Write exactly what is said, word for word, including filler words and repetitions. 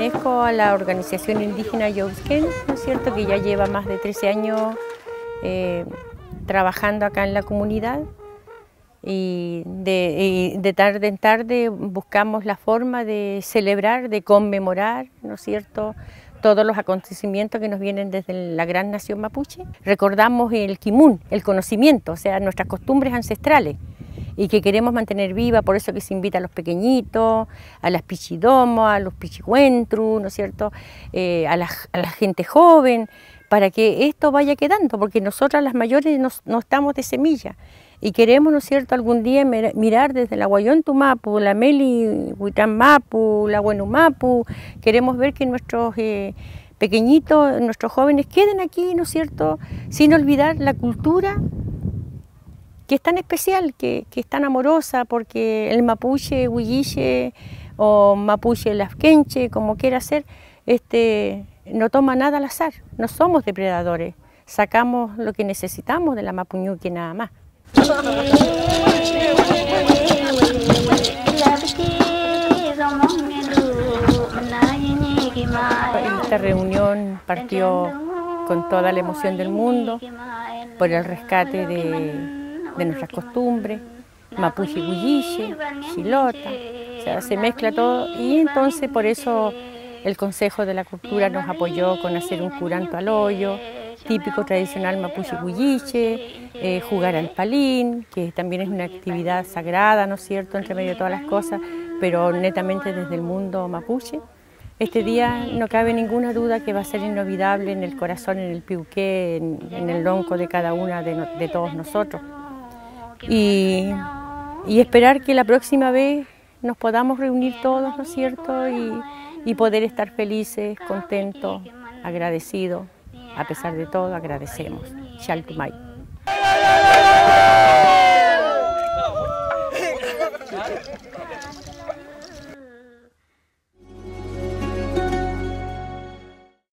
pertenezco a la organización indígena Yausquén, ¿no es cierto?, que ya lleva más de trece años eh, trabajando acá en la comunidad, y de, y de tarde en tarde buscamos la forma de celebrar, de conmemorar, ¿no es cierto?, todos los acontecimientos que nos vienen desde la gran nación mapuche. Recordamos el quimun, el conocimiento, o sea, nuestras costumbres ancestrales, y que queremos mantener viva, por eso que se invita a los pequeñitos, a las pichidomos, a los pichihuentru, ¿no es cierto?, eh, a, la, a la gente joven, para que esto vaya quedando, porque nosotras las mayores no, no estamos de semilla, y queremos, ¿no es cierto?, algún día mirar desde la Guayontumapu, la Meli Huitanmapu, la Huenumapu, queremos ver que nuestros eh, pequeñitos, nuestros jóvenes queden aquí, ¿no es cierto?, sin olvidar la cultura que es tan especial, que, que es tan amorosa, porque el mapuche, huilliche o mapuche lasquenche, como quiera ser, este, no toma nada al azar, no somos depredadores, sacamos lo que necesitamos de la mapuñuque nada más. Esta reunión partió con toda la emoción del mundo por el rescate de de nuestras costumbres, mapuche, huilliche, chilota, o sea, se mezcla todo, y entonces por eso el Consejo de la Cultura nos apoyó con hacer un curanto al hoyo, típico tradicional mapuche huilliche, eh, jugar al palín, que también es una actividad sagrada, ¿no es cierto?, entre medio de todas las cosas, pero netamente desde el mundo mapuche. Este día no cabe ninguna duda que va a ser inolvidable en el corazón, en el piuqué, en, en el lonco de cada una de, no, de todos nosotros. Y, y esperar que la próxima vez nos podamos reunir todos, ¿no es cierto?, y, y poder estar felices, contentos, agradecidos. A pesar de todo, agradecemos. Xaltumay.